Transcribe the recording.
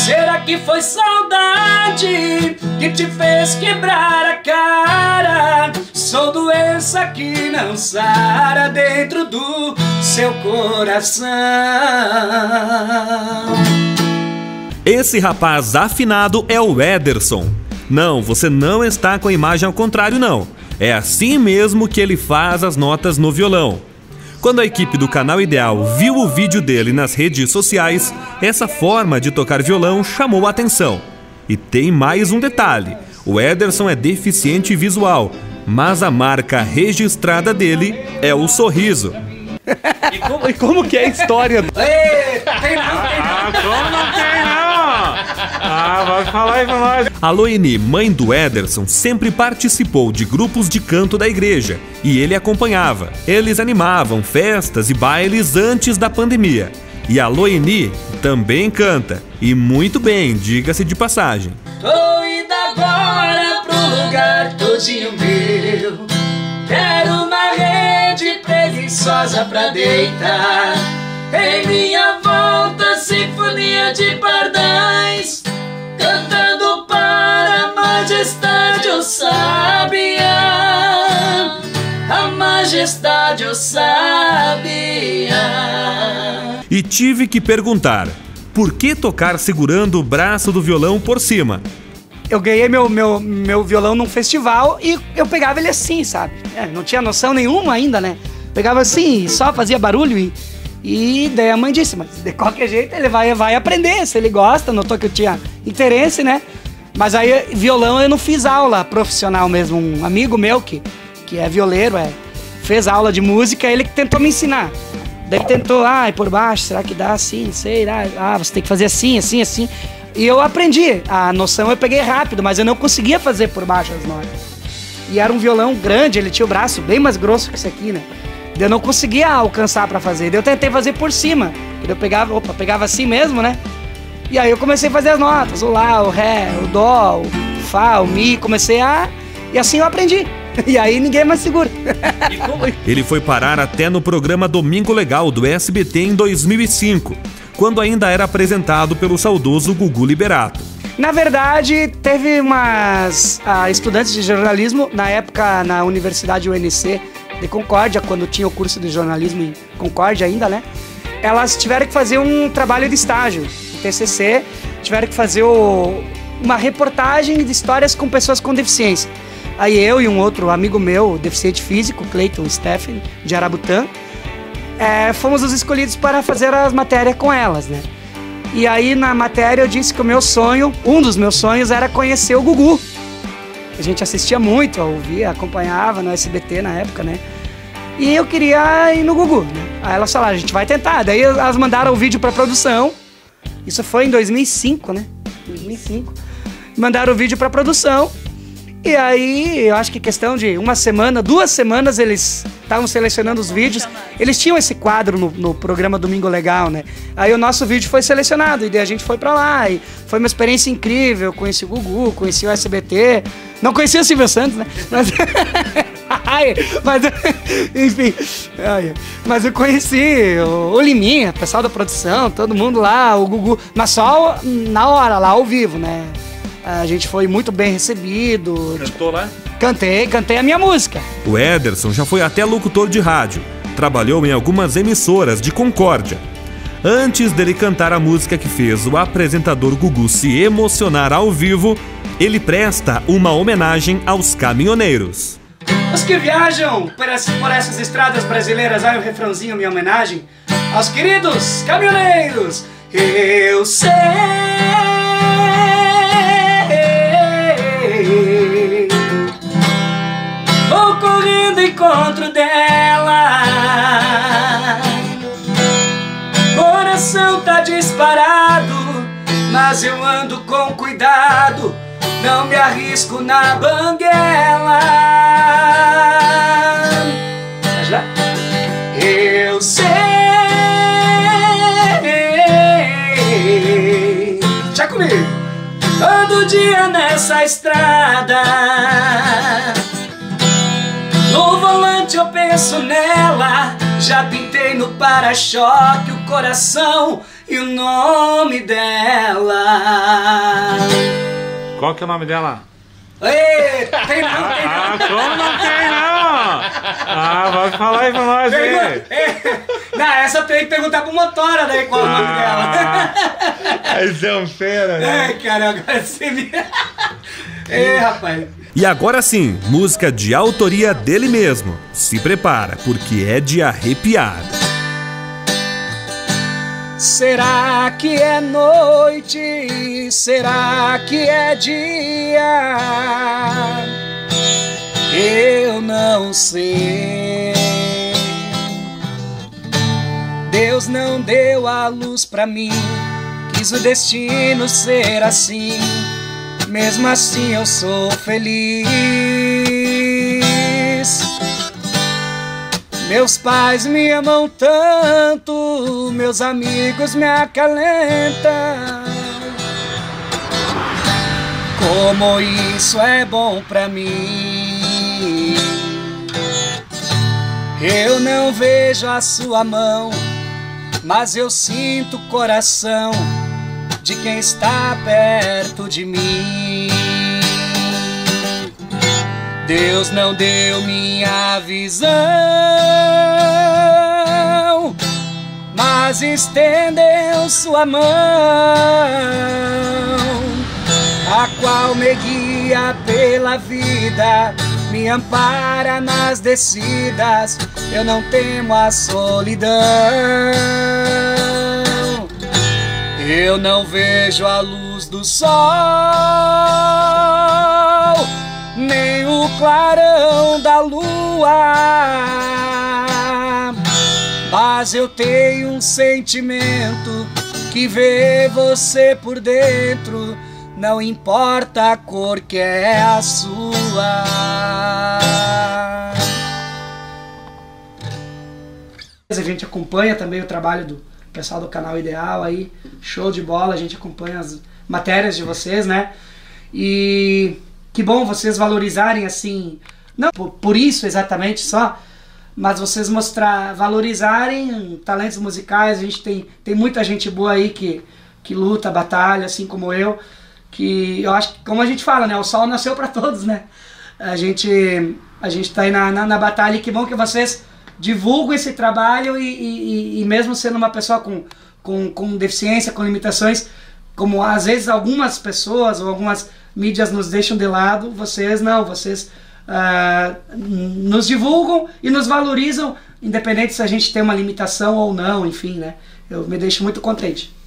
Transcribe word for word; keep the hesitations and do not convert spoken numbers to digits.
Será que foi saudade que te fez quebrar a cara? Sou doença que não sara dentro do seu coração. Esse rapaz afinado é o Ederson. Não, você não está com a imagem ao contrário, não. É assim mesmo que ele faz as notas no violão. Quando a equipe do Canal Ideal viu o vídeo dele nas redes sociais, essa forma de tocar violão chamou a atenção. E tem mais um detalhe: o Ederson é deficiente visual, mas a marca registrada dele é o sorriso. E como, e como que é a história? Ei, tem não, tem não. Ah, como não tem não? Ah, vai falar aí pra nós. A Loeni, mãe do Ederson, sempre participou de grupos de canto da igreja e ele acompanhava. Eles animavam festas e bailes antes da pandemia. E a Loeni também canta, e muito bem, diga-se de passagem. Tô indo agora pro lugar todinho meu. Quero uma rede preguiçosa pra deitar. Em minha volta, sinfonia de pardais, cantando para a majestade, o sabiá. A majestade, o sabiá. E tive que perguntar, por que tocar segurando o braço do violão por cima? Eu ganhei meu, meu, meu violão num festival e eu pegava ele assim, sabe? É, não tinha noção nenhuma ainda, né? Pegava assim, só fazia barulho e... E daí a mãe disse, mas de qualquer jeito ele vai, vai aprender, se ele gosta, notou que eu tinha interesse, né? Mas aí violão eu não fiz aula profissional mesmo, um amigo meu que, que é violeiro, é, fez aula de música, ele que tentou me ensinar. Daí tentou, ah, e por baixo, será que dá assim, não sei, ah, você tem que fazer assim, assim, assim. E eu aprendi, a noção eu peguei rápido, mas eu não conseguia fazer por baixo as notas. E era um violão grande, ele tinha o braço bem mais grosso que esse aqui, né? Eu não conseguia alcançar pra fazer, eu tentei fazer por cima. Eu pegava, opa, pegava assim mesmo, né? E aí eu comecei a fazer as notas, o Lá, o Ré, o Dó, o Fá, o Mi, comecei a... E assim eu aprendi. E aí ninguém mais segura. Ele foi parar até no programa Domingo Legal do S B T em dois mil e cinco, quando ainda era apresentado pelo saudoso Gugu Liberato. Na verdade, teve umas ah, estudantes de jornalismo, na época na Universidade U N C de Concórdia, quando tinha o curso de jornalismo em Concórdia ainda, né? Elas tiveram que fazer um trabalho de estágio, um T C C, tiveram que fazer o, uma reportagem de histórias com pessoas com deficiência. Aí eu e um outro amigo meu, deficiente físico, Cleiton Stephen, de Arabutã, é, fomos os escolhidos para fazer as matérias com elas, né? E aí na matéria eu disse que o meu sonho, um dos meus sonhos era conhecer o Gugu. A gente assistia muito, ouvia, acompanhava no S B T na época, né? E eu queria ir no Gugu, né? Aí elas falaram, a gente vai tentar. Daí elas mandaram o vídeo pra produção. Isso foi em dois mil e cinco, né? dois mil e cinco. Mandaram o vídeo pra produção. E aí, eu acho que questão de uma semana, duas semanas, eles estavam selecionando os vídeos. Eles tinham esse quadro no, no programa Domingo Legal, né? Aí o nosso vídeo foi selecionado, e daí a gente foi pra lá. E foi uma experiência incrível, conheci o Gugu, conheci o S B T. Não conhecia o Silvio Santos, né? Mas, mas enfim, mas eu conheci o, o Liminha, o pessoal da produção, todo mundo lá, o Gugu. Mas só na hora, lá ao vivo, né? A gente foi muito bem recebido. Cantou lá? Cantei, cantei a minha música. O Ederson já foi até locutor de rádio. Trabalhou em algumas emissoras de Concórdia. Antes dele cantar a música que fez o apresentador Gugu se emocionar ao vivo, ele presta uma homenagem aos caminhoneiros. Os que viajam por essas, por essas estradas brasileiras, aí o refrãozinho, minha homenagem aos queridos caminhoneiros. Eu sei, vou correndo ao encontro dela, coração tá disparado, mas eu ando com cuidado, não me arrisco na banguela. Mas lá, eu sei, já comigo, todo dia nessa estrada, no volante eu penso nela, já pintei no para-choque o coração e o nome dela. Qual que é o nome dela? Ei, tem não, tem Ah, não. como não tem, não? Ah, vai falar aí pra nós aí. Pergu- é, não, essa tem que perguntar pro Motora daí qual é o nome dela. Aí você é um fera, né? Ai, cara, agora você me... Ei, rapaz. E agora sim, música de autoria dele mesmo. Se prepara, porque é de arrepiar. Será que é noite? Será que é dia? Eu não sei. Deus não deu a luz pra mim, quis o destino ser assim. Mesmo assim eu sou feliz. Meus pais me amam tanto, meus amigos me acalentam. Como isso é bom pra mim. Eu não vejo a sua mão, mas eu sinto o coração de quem está perto de mim. Deus não deu minha visão, mas estendeu sua mão, a qual me guia pela vida, me ampara nas descidas. Eu não temo a solidão. Eu não vejo a luz do sol, nem o clarão da lua, mas eu tenho um sentimento que vê você por dentro, não importa a cor que é a sua. A gente acompanha também o trabalho do pessoal do Canal Ideal aí, show de bola, a gente acompanha as matérias de vocês, né? E que bom vocês valorizarem assim, não por, por isso exatamente só, mas vocês mostrar, valorizarem talentos musicais. A gente tem, tem muita gente boa aí que, que luta, batalha, assim como eu, que eu acho que, como a gente fala, né? O sol nasceu para todos, né? A gente, a gente tá aí na, na, na batalha, e que bom que vocês divulgam esse trabalho e, e, e mesmo sendo uma pessoa com, com, com deficiência, com limitações, como às vezes algumas pessoas ou algumas mídias nos deixam de lado, vocês não, vocês uh, nos divulgam e nos valorizam, independente se a gente tem uma limitação ou não, enfim, né? Eu me deixo muito contente.